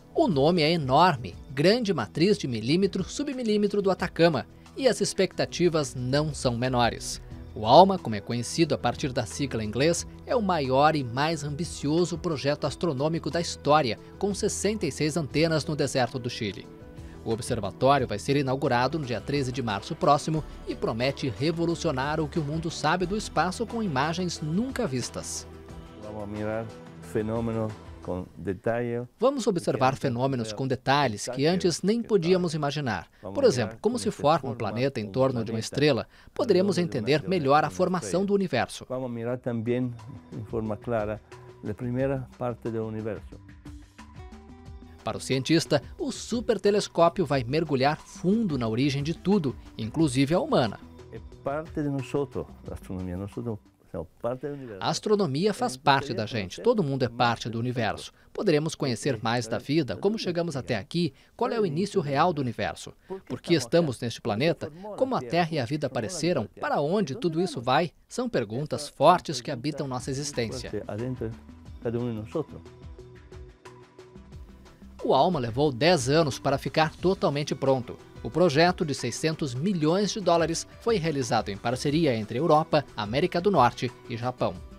O nome é enorme, Grande Matriz de Milímetro Submilímetro do Atacama, e as expectativas não são menores. O ALMA, como é conhecido a partir da sigla em inglês, é o maior e mais ambicioso projeto astronômico da história, com 66 antenas no deserto do Chile. O observatório vai ser inaugurado no dia 13 de março próximo e promete revolucionar o que o mundo sabe do espaço com imagens nunca vistas. Vamos observar fenômenos com detalhes que antes nem podíamos imaginar. Por exemplo, como se forma um planeta em torno de uma estrela, poderemos entender melhor a formação do universo. Vamos mirar também, em forma clara, a primeira parte do universo. Para o cientista, o supertelescópio vai mergulhar fundo na origem de tudo, inclusive a humana. É parte de nós, a astronomia. A astronomia faz parte da gente, todo mundo é parte do universo. Poderemos conhecer mais da vida, como chegamos até aqui, qual é o início real do universo. Por que estamos neste planeta? Como a Terra e a vida apareceram? Para onde tudo isso vai? São perguntas fortes que habitam nossa existência. O ALMA levou 10 anos para ficar totalmente pronto. O projeto de 600 milhões de dólares foi realizado em parceria entre Europa, América do Norte e Japão.